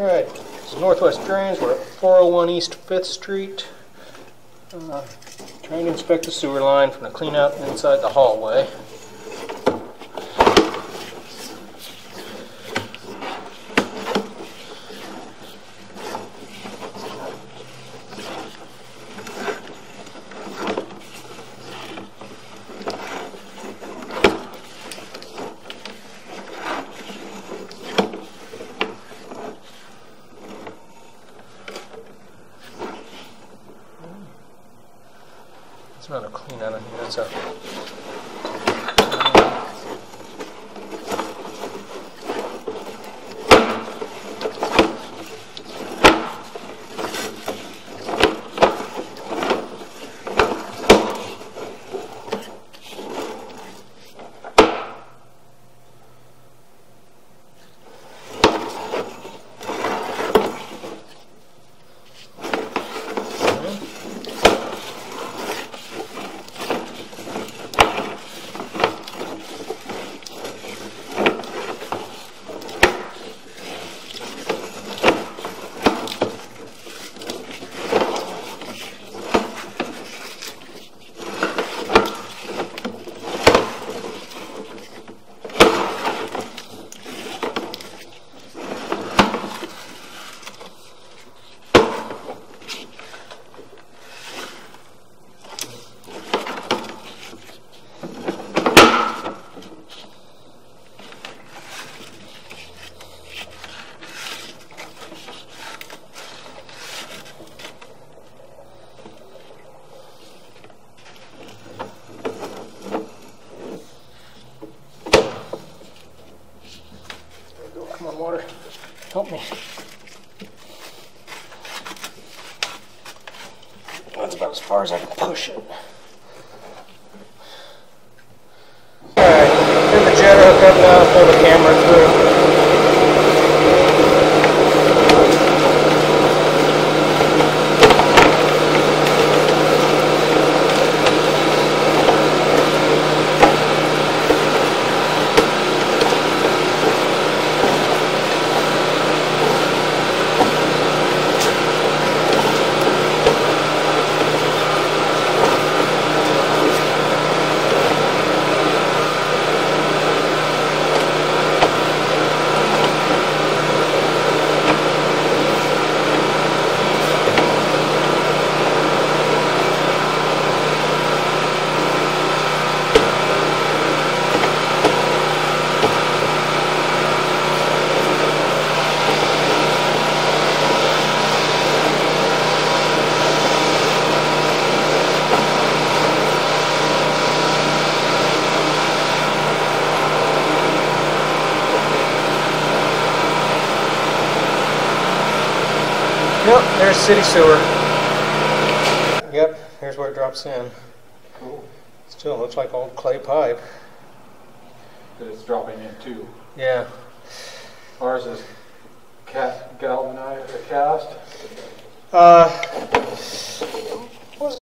Alright, it's Northwest Drains. We're at 401 East 5th Street. Trying to inspect the sewer line from the clean out inside the hallway. It's not a clean out in here, that's a come on, water. Help me. That's about as far as I can push it. Alright, here's the jetter hooked up now. Pull the camera through. Yep, there's city sewer. Yep, here's where it drops in. Cool. Still looks like old clay pipe. But it's dropping in too. Yeah. Ours is galvanized or cast.